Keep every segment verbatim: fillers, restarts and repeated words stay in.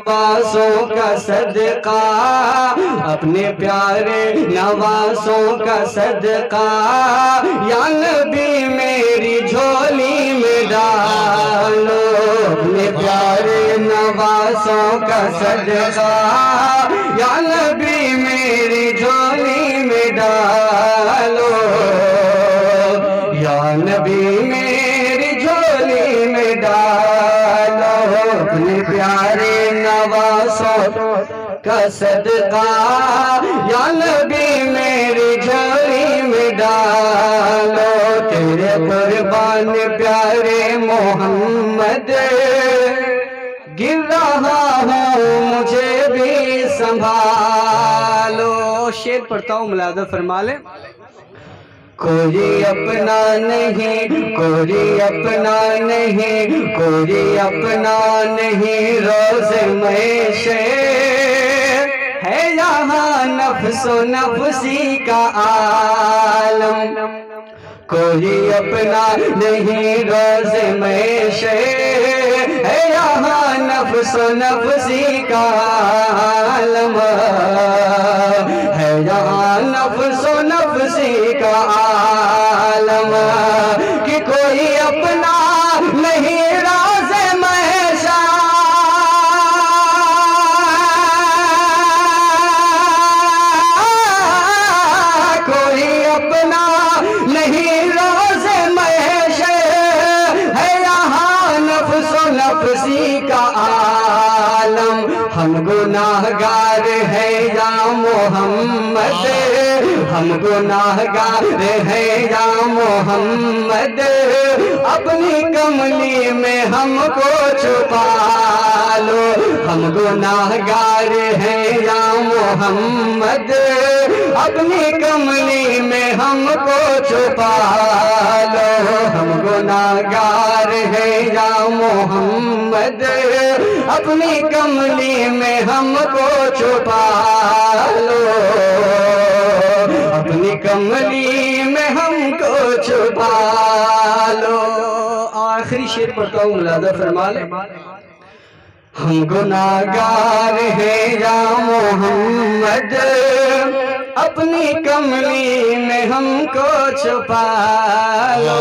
نوازوں کا صدقہ، اپنے پیارے نوازوں کا صدقہ، یا نبی میری جھولی میں ڈالو، اپنے پیارے نوازوں کا صدقہ، یا نبی میری جھولی میں ڈالو، یا نبی میری جھولی میں ڈالو، اپنے پیارے نوازوں کا صدقہ، یا نبی میری جھولی میں ڈالو، تیرے قربان پیارے محمد، گر رہا ہوں مجھے بھی سنبھالو۔ شعر پڑھتا ہوں، ملاحظہ فرما لیں۔ کوئی اپنا نہیں، کوئی اپنا نہیں، کوئی اپنا نہیں، روز معیشے ہے یہاں نفس و نفسی کا عالم، کوئی اپنا نہیں، روز معیشے ہے یہاں نفس و نفسی کا عالم، ہے یہاں نفس و نفسی کا عالم، کہ کوئی اپنا نہیں راز معیشہ، کوئی اپنا نہیں راز معیشہ ہے یہاں نفس و نفسی کا عالم، ہم گناہگار ہیں یا محمد، ہم گناہگار ہیں یا محمد، اپنی کملی میں ہم کو چھپا لو، ہم گناہگار ہیں یا محمد، اپنی کملی میں ہم کو چھپا لو، ہم گناہگار ہیں یا محمد، اپنی کملی میں ہم کو چھپا لو، اپنی کملی میں ہم کو چھپا لو۔ آخری شعر پڑھتا ہوں، ملاحظہ فرما لیں۔ ہم گناہگار ہیں یا محمد، اپنی کملی میں ہم کو چھپا لو،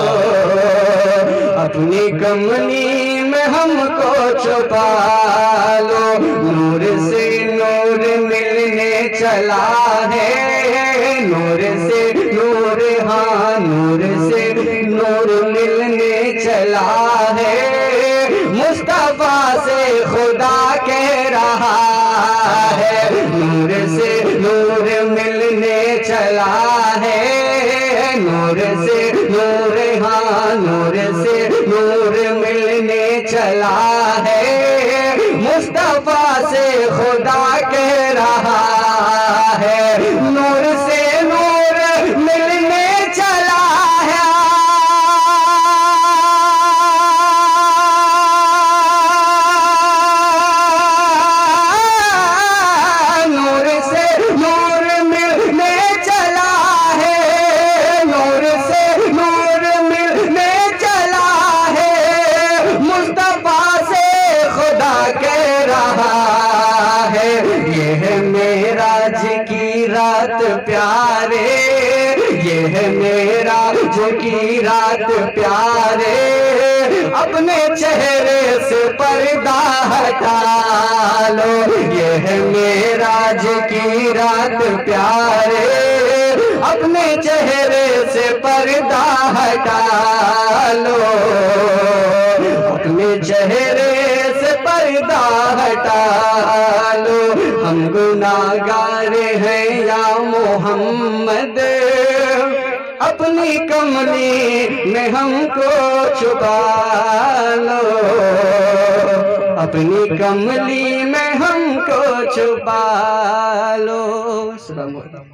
اپنی کملی میں ہم کو چھپا لو، نور سے نور ملنے چلا ہے، نور سے نور، ہاں نور سے نور ملنے چلا ہے، مصطفیٰ سے خدا کہہ رہا ہے، نور سے نور ملنے چلا ہے، نور سے نور، ہاں نور سے نور ملنے چلا ہے، مصطفیٰ سے خدا کہہ رہا ہے، نور سے نور ملنے چلا ہے، نور سے نور ملنے چلا ہے، نور سے نور ملنے چلا ہے، مصطفیٰ سے خدا کہہ رہا ہے، یہ ہے معراج کی رات پیارے، یہ ہے معراج کی رات پیارے، اپنے چہرے سے پردہ ہٹا لو، یہ ہے معراج کی رات پیارے، اپنے چہرے سے پردہ ہٹا لو، اپنے چہرے سے پردہ ہٹا لو، ہم گناہگار ہیں یا محمد، اپنی کملی میں ہم کو چھپا لو، اپنی کملی میں ہم کو چھپا لو۔